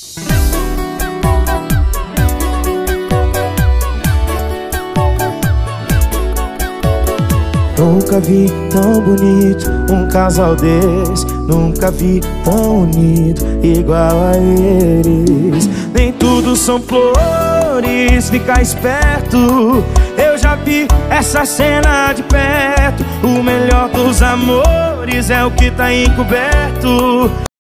Nunca vi tão bonito um casal desse, nunca vi tão unido igual a eles. Nem tudo são flores, fica esperto. Eu já vi essa cena de perto. O melhor dos amores é o que tá encoberto.